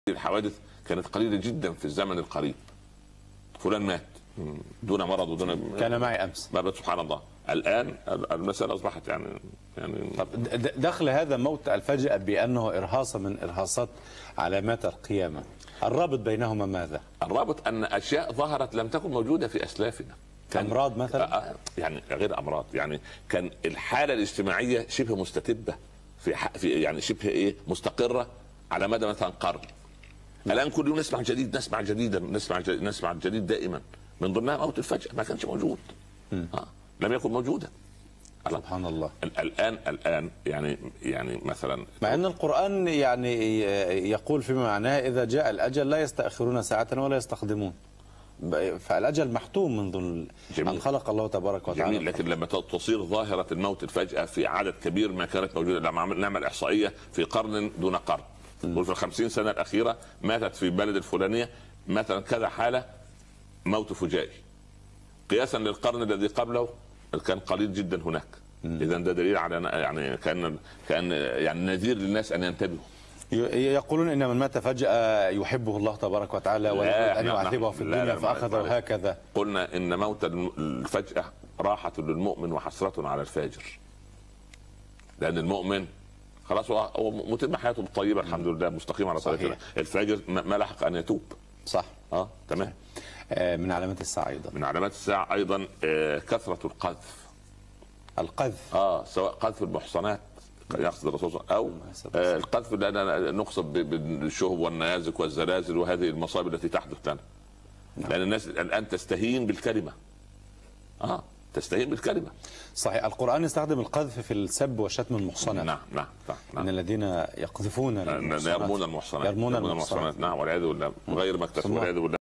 الحوادث كانت قليله جدا في الزمن القريب. فلان مات دون مرض ودون كان معي امس. سبحان الله. الان المساله اصبحت يعني طب دخل هذا موت الفجأة بانه ارهاصه من ارهاصات علامات القيامه، الرابط بينهما ماذا؟ الرابط ان اشياء ظهرت لم تكن موجوده في اسلافنا. امراض مثلا؟ يعني غير امراض، يعني كان الحاله الاجتماعيه شبه مستتبه في يعني شبه مستقره على مدى مثلا قرن. الان كل يوم نسمع جديد، نسمع جديدا، نسمع جديد دائما، من ضمنها موت الفجأة ما كانش موجود. لم يكن موجودا. سبحان الله. الان يعني مثلا مع ان القرآن يعني يقول فيما معناه اذا جاء الاجل لا يستأخرون ساعة ولا يستقدمون، فالاجل محتوم منذ ان خلق الله تبارك وتعالى. جميل، لكن لما تصير ظاهرة الموت الفجأة في عدد كبير ما كانت موجودة، لما نعمل احصائية في قرن دون قرن، وفي 50 سنة الأخيرة ماتت في بلد الفلانية مثلا كذا حالة موت فجائي، قياسا للقرن الذي قبله كان قليل جدا هناك. إذا ده دليل على يعني كان يعني نذير للناس أن ينتبهوا. يقولون إن من مات فجأة يحبه الله تبارك وتعالى ولا أن يعذبه في الدنيا فأخذه هكذا. قلنا إن موت الفجأة راحة للمؤمن وحسرة على الفاجر، لأن المؤمن خلاص هو متم حياته الطيبه الحمد لله، مستقيم على طريق الله. الفاجر ما لحق ان يتوب. صح. تمام. من علامات الساعه ايضا، من علامات الساعه ايضا كثره القذف. سواء قذف المحصنات يقصد الرسول او القذف لان نقصد بالشهب والنيازك والزلازل وهذه المصائب التي تحدث لنا. لان الناس الان تستهين بالكلمه. تستهين بالكلمة. صحيح. القرآن يستخدم القذف في السب وشتم المحصنات. نعم. من الذين يقذفون يرمون المحصنات. نعم والعياذ بالله، غير مكتسب والعياذ بالله.